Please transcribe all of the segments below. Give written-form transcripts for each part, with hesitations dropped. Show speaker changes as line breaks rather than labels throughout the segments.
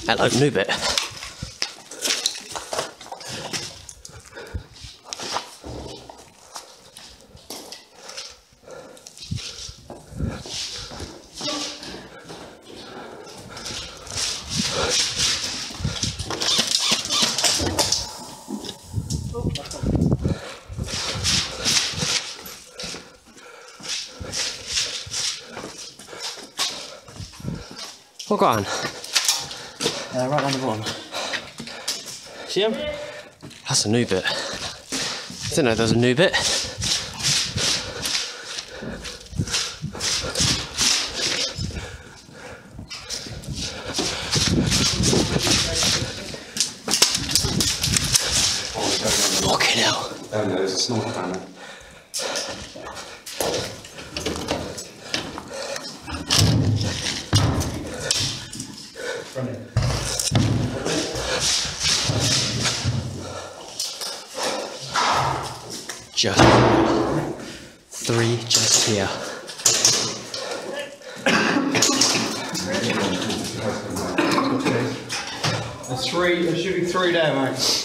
Hello, new bit. Oh, go on.
Right down the bottom. See him?
That's a new bit. Didn't know there was a new bit. Fucking hell.
Oh no, there's a snorkel down there.
Just 3 just here.
There's 3, there should be 3 there, mate.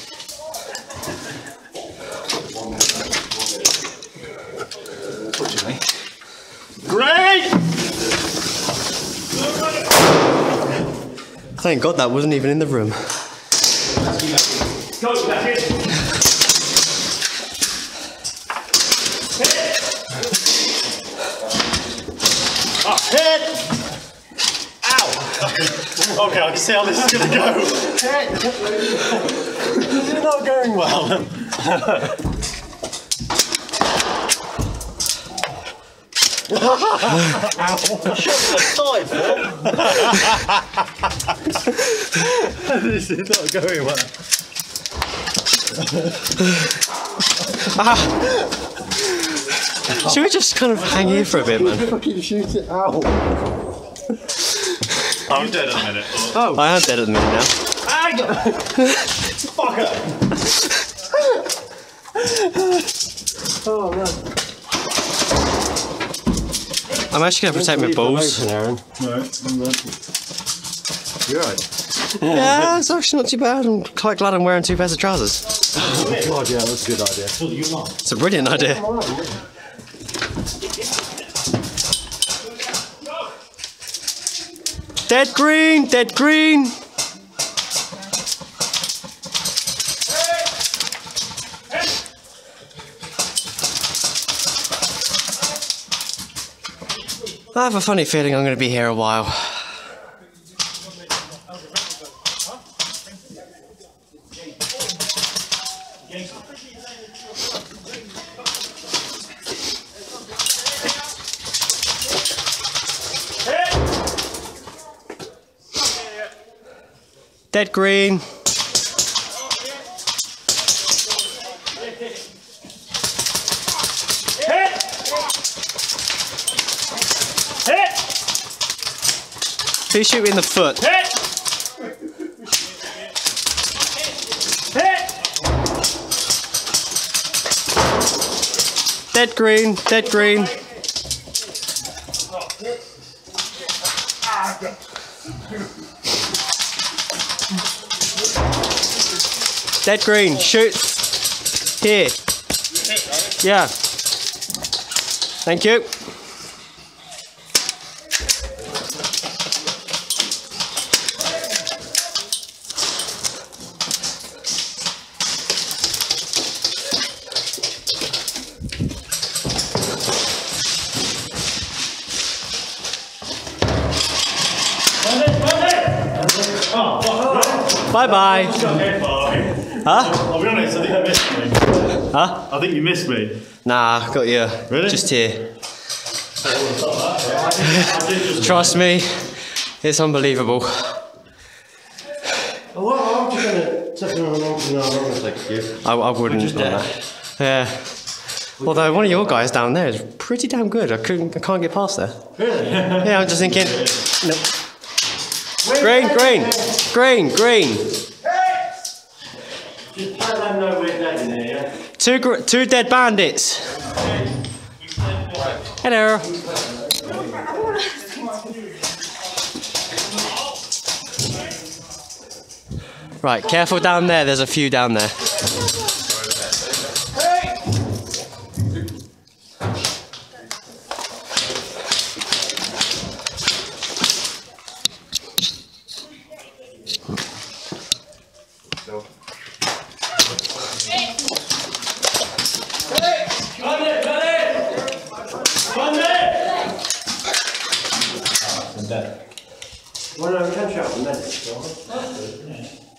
Great! Thank God that wasn't even in the room.
Go, back in. Hit! Ow! Okay, I can see how this is going to go. This is not going well. Ow! Shot the This is not going well.
Should we just kind of hang here for a bit, man?
Fucking shoot it out.
I'm dead at the minute.
Oh, I am dead at the minute now.
Fucker!
Oh man.
I'm actually going to protect my balls.
Aaron. You're right.
Yeah, it's actually not too bad. I'm quite glad I'm wearing 2 pairs of trousers.
Oh god, yeah, that's a good idea.
It's a brilliant idea. Dead green, dead green. I have a funny feeling I'm going to be here a while. Dead green. Who shoot me in the foot? Dead green, dead green. Dead green, shoot. Here. Yeah. Thank you. Bye bye. Huh?
I'll be honest, I think I missed me.
Huh?
I think you missed me.
Nah, I've got you.
Really?
Just here. Trust me, it's unbelievable.
Oh, well, I'm just gonna take them along to the next you.
I wouldn't.
Just
on that. Yeah. Although one of your guys down there is pretty damn good. I can't get past there.
Really?
Yeah, I'm just thinking. No. Green, green, green, green.
Just let them know we're dead in here, yeah?
Two dead bandits. Hello. Right, careful down there. There's a few down there.
Well, no, we can shout the medics.